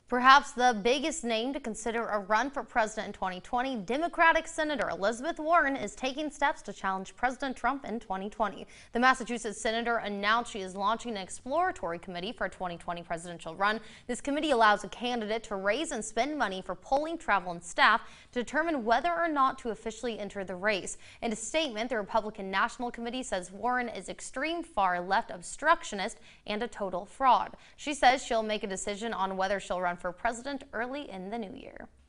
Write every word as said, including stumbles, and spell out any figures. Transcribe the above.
Perhaps the biggest name to consider a run for president in twenty twenty, Democratic Senator Elizabeth Warren is taking steps to challenge President Trump in twenty twenty. The Massachusetts senator announced she is launching an exploratory committee for a twenty twenty presidential run. This committee allows a candidate to raise and spend money for polling, travel, and staff to determine whether or not to officially enter the race. In a statement, the Republican National Committee says Warren is extreme far-left obstructionist and a total fraud. She says she'll make a decision on whether she'll run for president early in the new year.